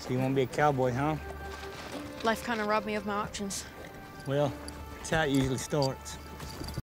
So you want to be a cowboy, huh? Life kind of robbed me of my options. Well, that's how it usually starts.